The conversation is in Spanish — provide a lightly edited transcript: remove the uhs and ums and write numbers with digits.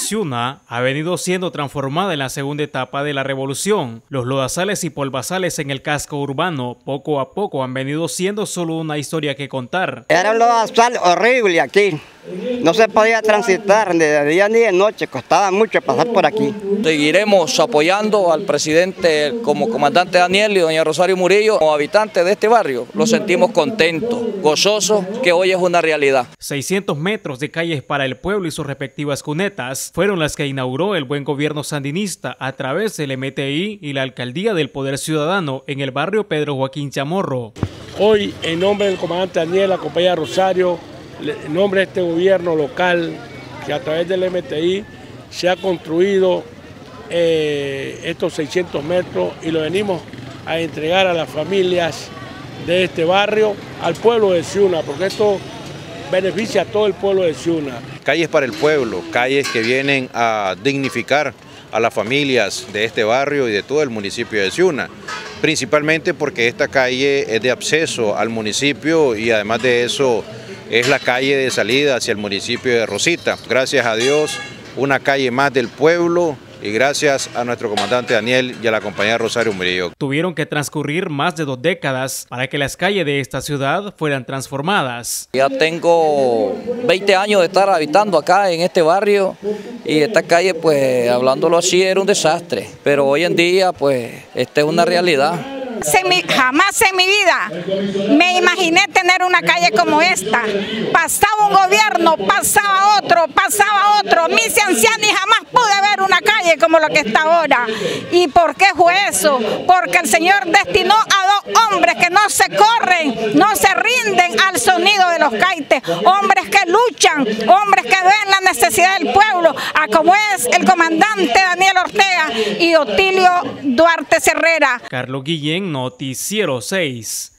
Ciuna ha venido siendo transformada en la segunda etapa de la revolución. Los lodazales y polvazales en el casco urbano poco a poco han venido siendo solo una historia que contar. Era un lodazal horrible aquí. No se podía transitar ni de día ni de noche, costaba mucho pasar por aquí. Seguiremos apoyando al presidente como comandante Daniel y doña Rosario Murillo. Como habitantes de este barrio, los sentimos contentos, gozosos, que hoy es una realidad. 600 metros de calles para el pueblo y sus respectivas cunetas fueron las que inauguró el buen gobierno sandinista a través del MTI y la Alcaldía del Poder Ciudadano en el barrio Pedro Joaquín Chamorro. Hoy, en nombre del comandante Daniel, la compañía Rosario, en nombre de este gobierno local, que a través del MTI se ha construido estos 600 metros y lo venimos a entregar a las familias de este barrio, al pueblo de Ciuna, porque esto beneficia a todo el pueblo de Ciuna. Calles para el pueblo, calles que vienen a dignificar a las familias de este barrio y de todo el municipio de Ciuna, principalmente porque esta calle es de acceso al municipio y además de eso es la calle de salida hacia el municipio de Rosita. Gracias a Dios, una calle más del pueblo y gracias a nuestro comandante Daniel y a la compañía Rosario Murillo. Tuvieron que transcurrir más de 2 décadas para que las calles de esta ciudad fueran transformadas. Ya tengo 20 años de estar habitando acá en este barrio y esta calle, pues hablándolo así, era un desastre, pero hoy en día pues esta es una realidad. Jamás en mi vida me imaginé tener una calle como esta. Pasaba un gobierno, pasaba otro, mis ancianos, y jamás pude ver una calle como lo que está ahora. ¿Y por qué fue eso? Porque el Señor destinó a 2 hombres que no se corren, no se rinden al sonido de los caites, hombres que luchan, hombres que ven la necesidad del pueblo, a como es el comandante Daniel Ortega y Otilio Duarte Herrera. Carlos Guillén, Noticiero 6.